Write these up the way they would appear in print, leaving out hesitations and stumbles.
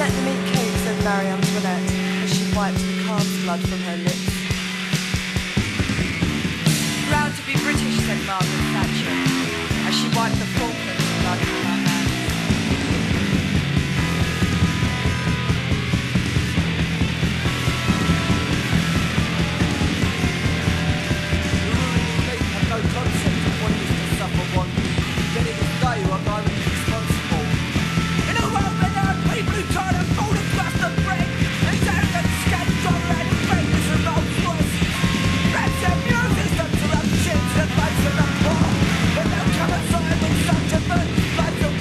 like the meat cake, said Marie Antoinette, as she wiped the calf's blood from her lips. Proud to be British, said Margaret Thatcher, as she wiped the Falklands blood from her hands. No concept of what it is to suffer want. Yet it is they who are directly responsible. In a world where there are people who try to fall across the brink, these arrogant scandal and famous and old voices. Rats and muses that interruptions and fights for the poor. But they'll come aside with such a burden, fights of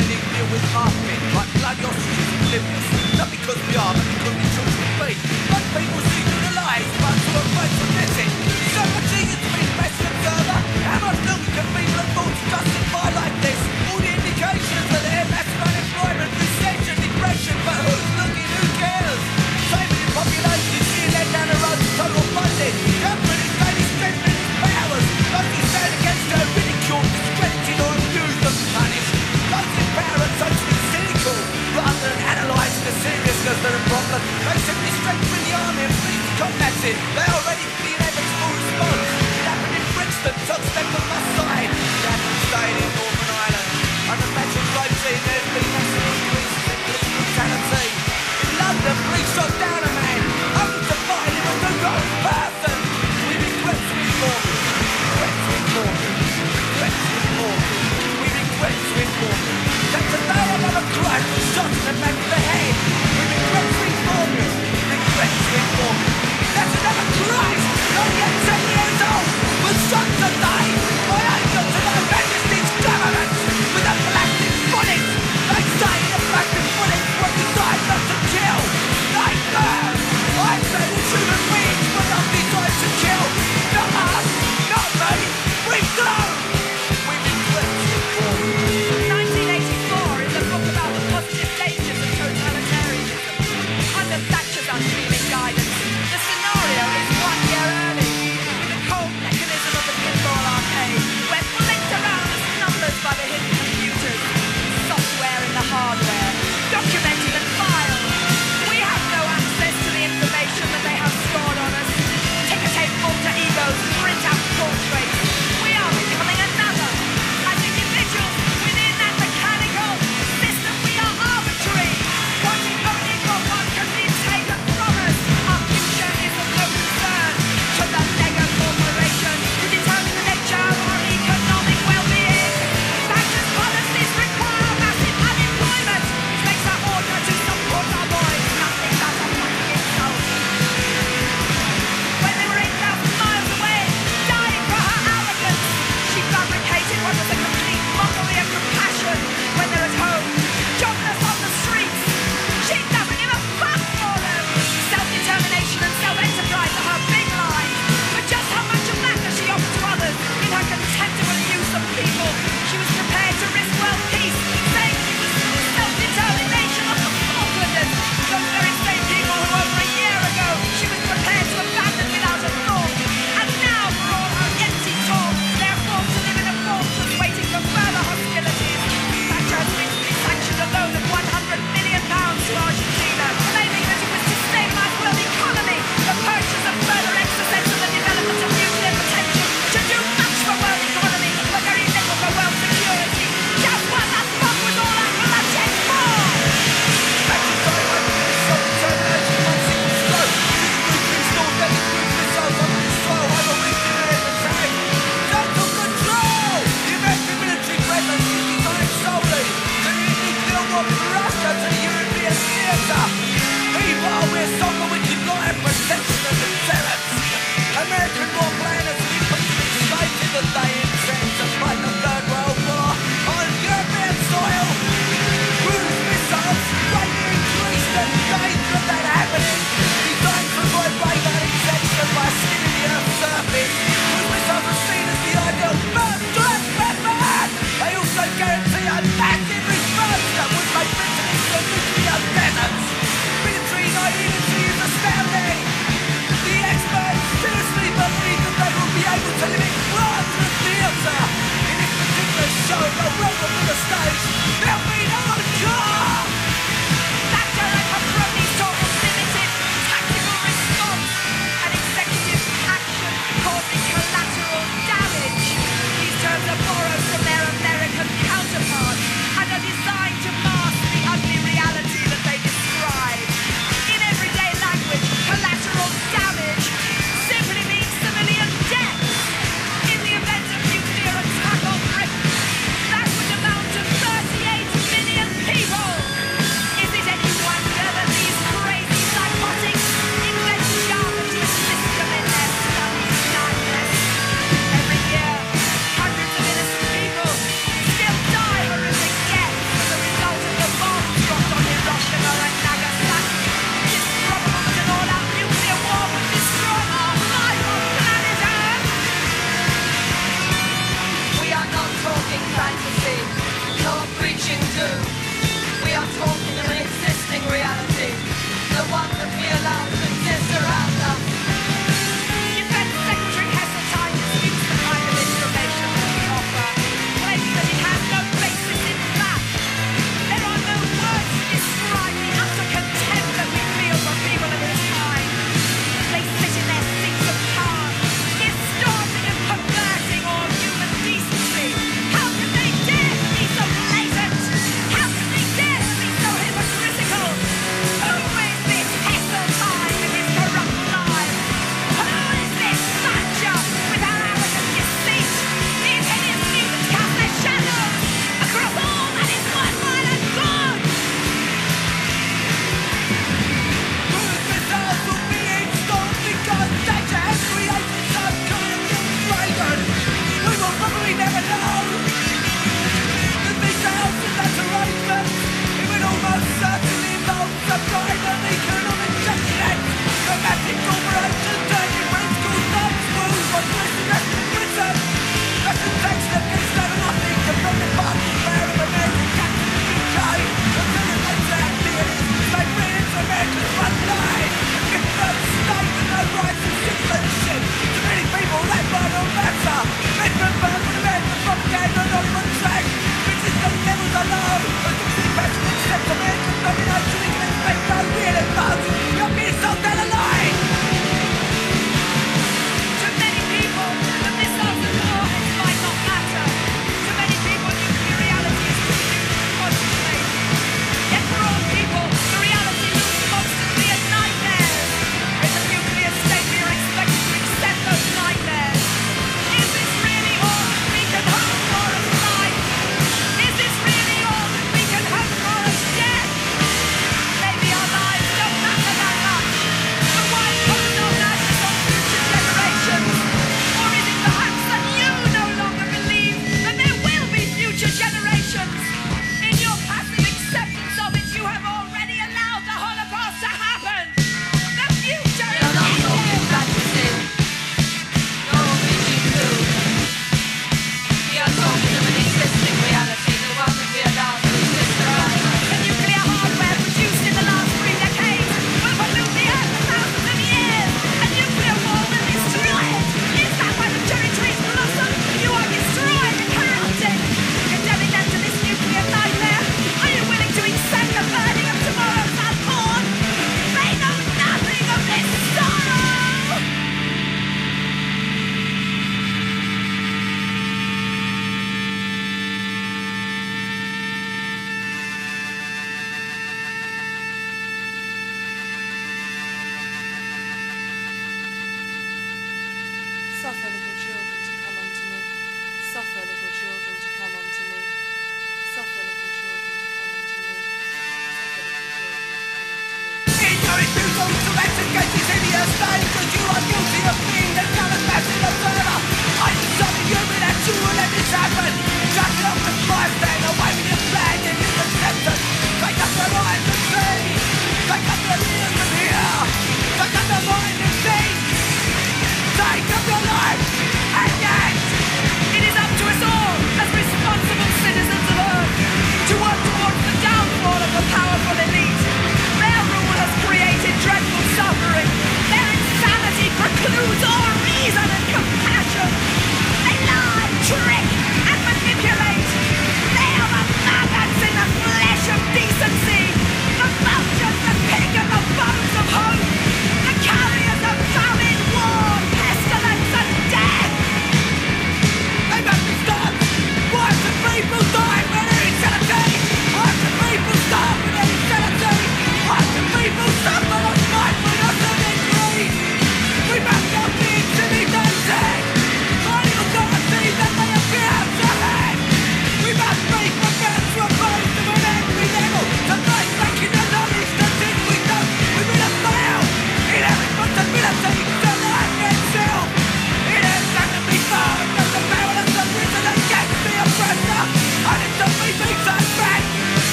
only deal with half men, like bloody ostriches oblivious. Not because we are, but because we choose to be. Most people see through the lies, but to a face of missing. So much easier to be the best observer. How much longer can people afford to justify like this? All the indications are there, massive unemployment, recession, depression, but who's looking, who cares? Saving in population is being led down the road to total funding. Government is gaining strength in its powers. Those who stand against her ridiculed, discredited or abused and punished. Those in power are totally cynical. Rather than analysing the seriousness of the problem, they simply strengthen the army and do. We are talking of an existing reality, the one that we allow to exist around us. Defense Secretary Heseltine disputes the kind of information that we offer, claiming that it has no basis in fact. There are no words to describe the utter contempt that we feel for people of this kind. They sit in their seats of power, distorting and perverting all human decency. How can they dare to be so blatant? How can they dare to be so hypocritical? Who is this Heseltine with his corrupt lies? Who is this Thatcher with her arrogant deceit? These hideous mutants cast their shadows across all that is worthwhile and good. Who is this awful being stolen because nature has created some kind of dragon? We will probably never know. That these houses and arrangements, it would almost certainly involve some kind of economic judgment. Dramatic corporations turning political thumbs, moves on listeners to Britain. Representation of this level nothing to bring the party fair of American capital UK. Until it makes that theories, they bring it to America's front line. If no state with no rights and citizenship, to many people that might not matter. Middenberg with American propaganda not even track. Which is the levels alone. But the big person accepts American domination, we can expect no real advance. You're being sold down the line. To many people, the missiles and warheads might not matter. To many people, nuclear reality is too new to contemplate. Yet for all people, the reality looms constantly as nightmares. In the nuclear state, we are expected to accept those nightmares. Is this really all that we can hope for as life? Is this really all that we can hope for as death? Maybe our lives don't matter that much. But why impose our madness on future generations? Or is it perhaps that you no longer believe that there will be future generations? In your passive acceptance of it, you have already allowed the Holocaust to happen. The future is not talking fantasy, nor we do. We are talking of an existing reality, the one that we allow to exist around us. The nuclear hardware produced in the last 3 decades will pollute the earth for thousands of years. A nuclear war will destroy it. Is that why the cherry trees blossom? You are destroying and corrupting. Condemning them to this nuclear nightmare. Are you willing to accept the burning of tomorrow's unborn? They know nothing of this sorrow. Suffer little children to come unto me. Suffer little children to come unto me. Suffer little children to come unto me. Suffer little children to come unto me. In your refusal to investigate this hideous state, because you are guilty of being the callous massive observer. I'm sorry you that you will let this happen. Shut it up with my stand away with your flag and his acceptance. Take up the mind to see. Take up the ears to hear. Take up the mind to think. Take up your life and act. It is up to us all, as responsible citizens of Earth, to work towards the downfall of the powerful elite. Their rule has created dreadful suffering. Their insanity precludes all reason and compassion. They lie, trick, and manipulate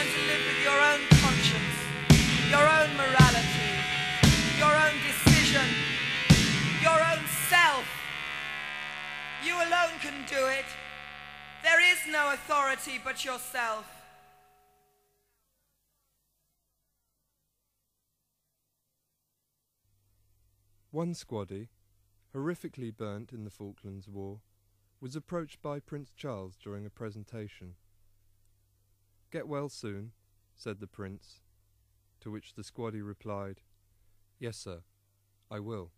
to live with your own conscience, your own morality, your own decision, your own self. You alone can do it. There is no authority but yourself. One squaddy, horrifically burnt in the Falklands War, was approached by Prince Charles during a presentation. "Get well soon," said the prince, to which the squaddy replied, "Yes, sir, I will."